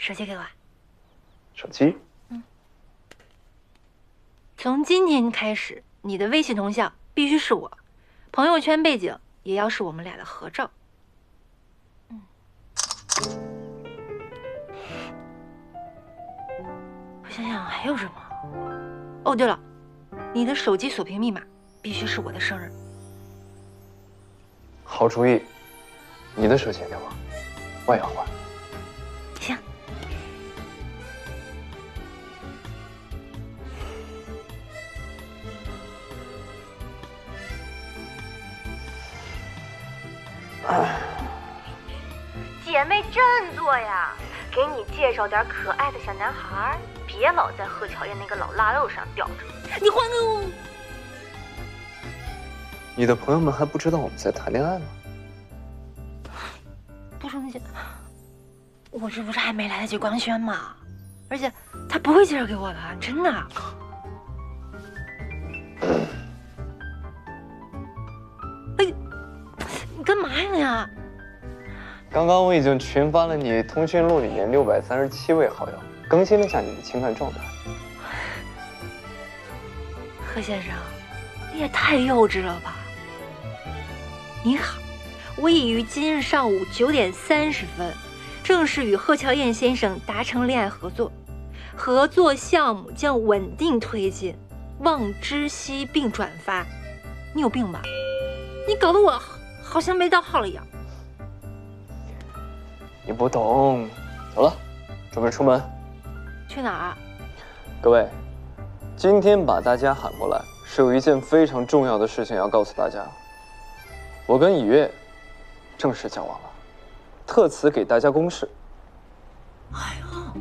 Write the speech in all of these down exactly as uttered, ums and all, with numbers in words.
手机给我。 手机？ 嗯。从今天开始，你的微信头像必须是我，朋友圈背景也要是我们俩的合照。嗯。我想想还有什么？哦，对了，你的手机锁屏密码必须是我的生日。 好主意，你的手机给我，我也要换。 行。 姐妹振作呀！给你介绍点可爱的小男孩，别老在贺乔燕那个老腊肉上吊着。 你还给我！ 你的朋友们还不知道我们在谈恋爱吗？ 不生气，我这不是还没来得及官宣吗？而且他不会介绍给我的，真的。哎，你干嘛呀呀？ 刚刚我已经群发了你通讯录里面六百三十七位好友，更新了一下你的情感状态。 贺先生，你也太幼稚了吧！你好，我已于今日上午九点三十分正式与贺乔燕先生达成恋爱合作，合作项目将稳定推进，望知悉并转发。你有病吧？你搞得我好像没到号了一样。 你不懂，走了，准备出门。 去哪儿啊？ 各位，今天把大家喊过来，是有一件非常重要的事情要告诉大家。我跟以月正式交往了，特此给大家公示。 哎呦，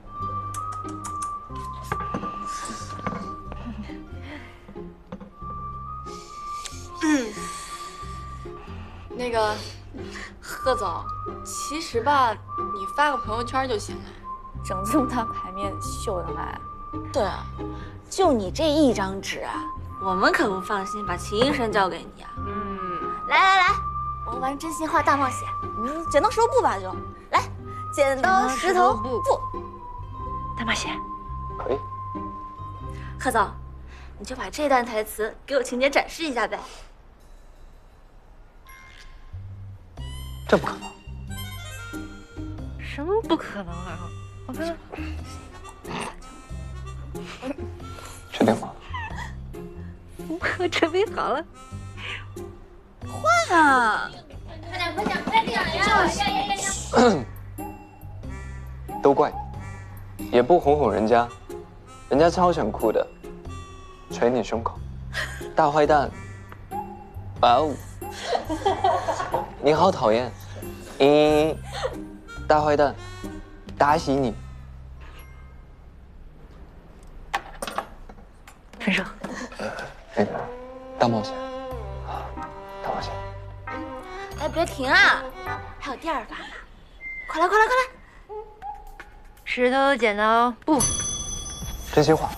嗯，那个贺总，其实吧，你发个朋友圈就行了。 整这么大牌面秀的来？ 对啊， 就你这一张纸啊，我们可不放心把秦医生交给你啊。 嗯， 来来来，我们玩真心话大冒险，嗯，剪刀石头布吧就。来，剪刀石头布。 大冒险。 可以。 贺总，你就把这段台词给我情节展示一下呗。 这不可能。 什么不可能啊？我看看。 确定吗？ 我准备好了。 换啊！ 快点快点快点呀！ 都怪你，也不哄哄人家，人家超想哭的，捶你胸口，大坏蛋！哇哦，你好讨厌，嗯，大坏蛋，打死你！ 分手。 那个大冒险，大冒险。 哎，别停啊！还有第二把呢，快来快来快来！ 石头剪刀布。 真心话，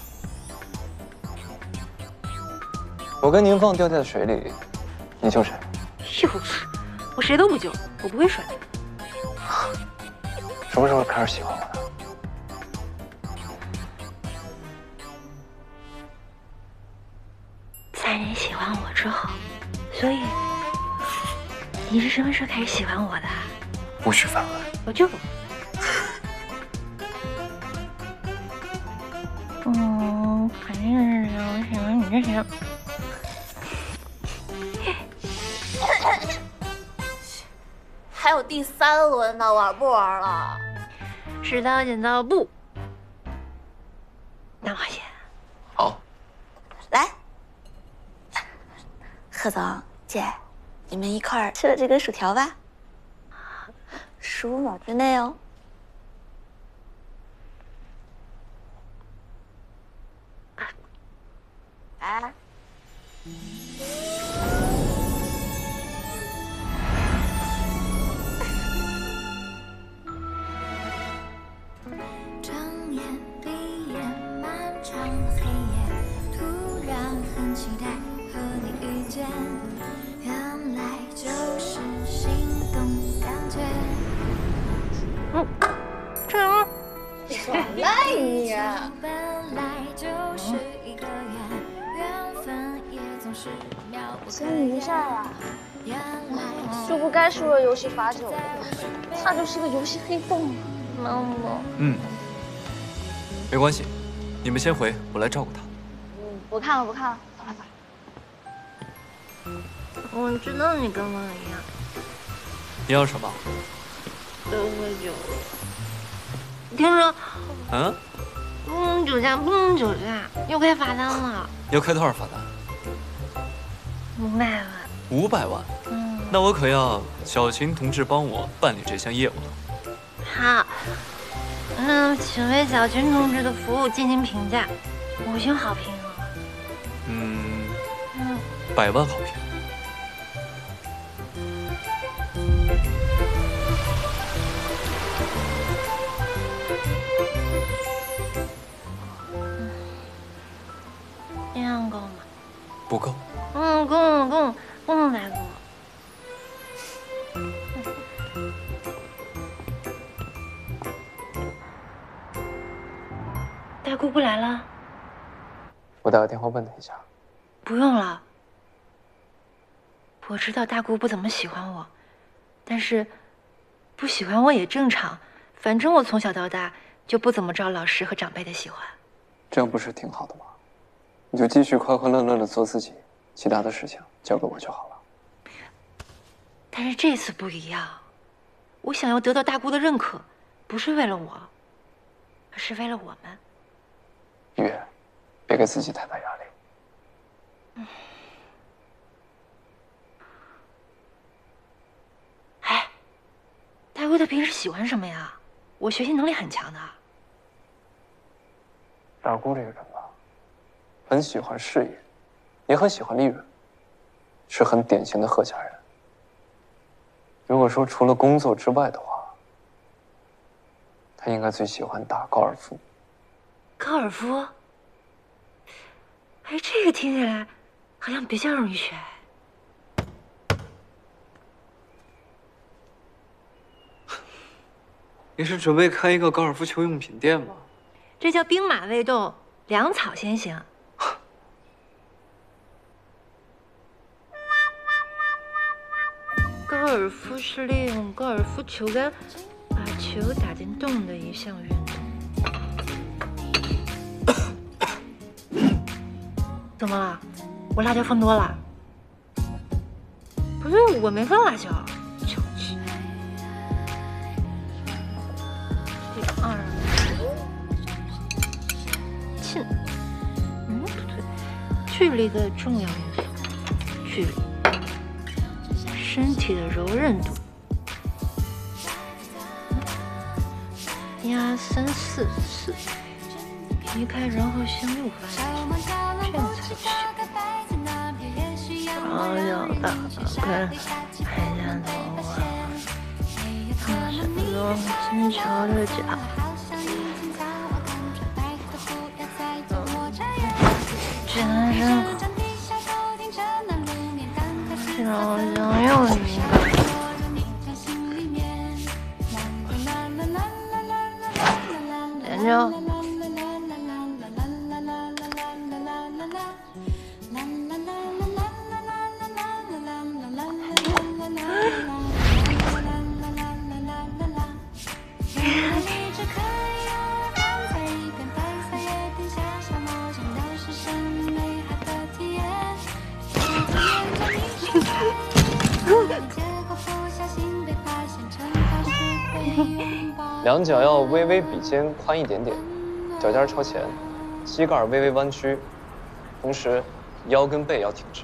我跟宁放掉在水里，你救谁？ 幼稚，我谁都不救，我不会甩。 什么时候开始喜欢我的？ 在你喜欢我之后，所以你是什么时候开始喜欢我的？ 不许反问。 我就不。嗯，肯定是我喜欢你这谁？ 还有第三轮呢，玩不玩了？ 石头剪刀布。大冒险。 好。 来，贺总姐，你们一块儿吃了这根薯条吧。十五秒之内哦。哎。 睁眼闭眼，漫长的黑夜，突然很期待和你遇见，原来就是心动感觉。 嗯。 什么你？ 本来就是一个缘，缘分也总是渺不可先一下呀， 原来就不该输了游戏罚酒的，他就是个游戏黑洞。 妈妈， 嗯，没关系，你们先回，我来照顾他。 嗯，不看了不看了，走了走了。 我知道你跟我一样， 你要什么？ 都喝酒。听说， 嗯？ 不能酒驾，不能酒驾，又开罚单了， 要开多少罚单？ 五百万。 五百万？ 嗯， 那我可要小秦同志帮我办理这项业务了。 好，那请为小群同志的服务进行评价，五星好评哦。 嗯， 嗯， 百万好评。 这样够吗？ 不够。 嗯，够了，够了，不能再够了。大姑不来了？ 我打个电话问他一下。 不用了。我知道大姑不怎么喜欢我，但是不喜欢我也正常，反正我从小到大就不怎么招老师和长辈的喜欢。 这样不是挺好的吗？你就继续快快乐乐的做自己，其他的事情交给我就好了。 但是这次不一样，我想要得到大姑的认可，不是为了我，而是为了我们。 月，别给自己太大压力。 嗯。哎，大姑她平时喜欢什么呀？我学习能力很强的。 大姑这个人吧，很喜欢事业，也很喜欢利润，是很典型的贺家人。如果说除了工作之外的话，他应该最喜欢打高尔夫。 高尔夫？哎，这个听起来好像比较容易学。 你是准备开一个高尔夫球用品店吗？ 这叫兵马未动，粮草先行。高尔夫是利用高尔夫球杆把球打进洞的一项运动。怎么了？我辣椒放多了？不对，我没放辣椒。球去。第二，近，嗯，不对，距离的重要因素，距离，身体的柔韧度。一二三四四，移开然后向右翻，这样才行。双脚打开，拍肩头啊，放下落金桥的脚，只能是脚向右移。研究。 两脚要微微比肩宽一点点，脚尖朝前，膝盖微微弯曲，同时腰跟背要挺直。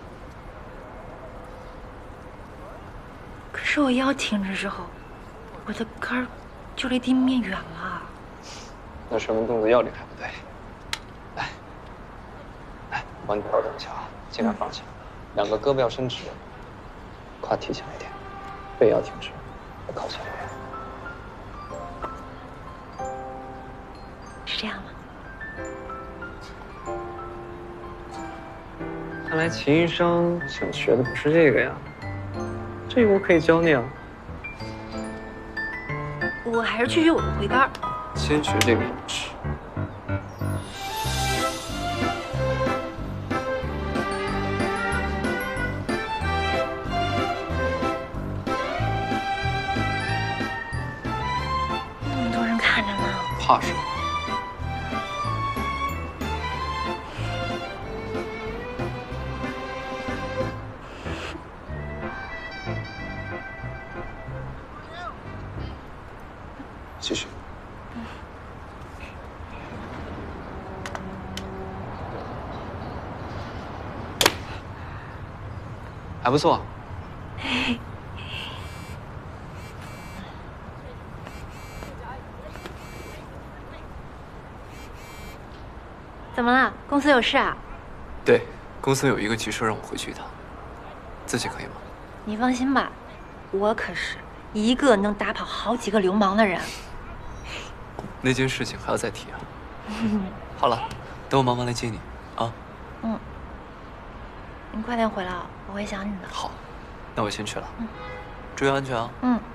可是我腰挺直之后，我的杆儿就离地面远了。 那说明动作要领还不对。来，来，帮你调整一下啊，尽量放下，两个胳膊要伸直，胯提前一点，背要挺直，再靠前一点。 是这样吗？ 看来秦医生想学的不是这个呀，这个我可以教你啊。 我还是去学我的回杆儿。 坚决这个人质。 那么多人看着呢， 怕什么？继续。还不错。 怎么了？公司有事啊？ 对，公司有一个急事让我回去一趟，自己可以吗？ 你放心吧，我可是一个能打跑好几个流氓的人。 那件事情还要再提啊？好了，等我忙完来接你啊。 嗯，你快点回来啊，我会想你的。 好，那我先去了。 嗯， 注意安全啊。 嗯。